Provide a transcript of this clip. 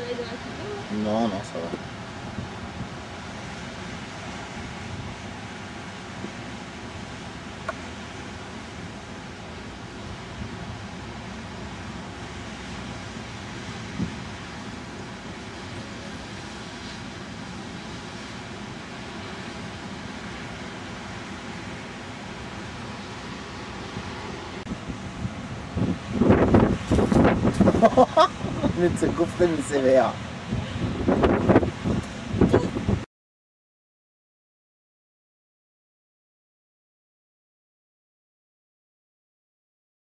soleil de la photo. Non, non, ça va. Mais de se coffrer, mais sévère.